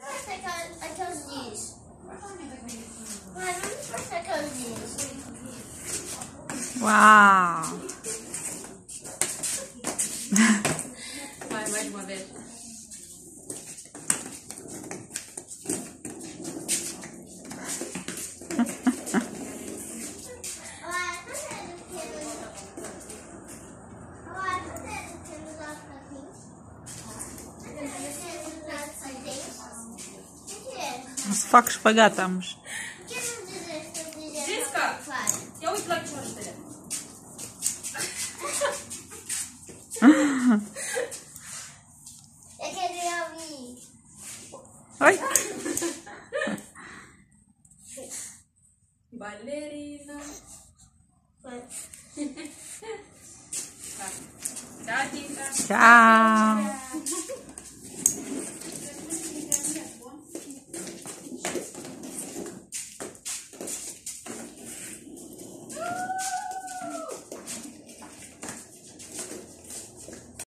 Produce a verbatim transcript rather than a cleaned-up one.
First I chose, I chose these. Why, first I chose these. Uau! Vai, mais uma vez. Só que espalhátamos. Jessica, я уйду к черту. Eu queria ouvir. Oi? Ballerina. Foi. Tchau, Jessica. Tchau.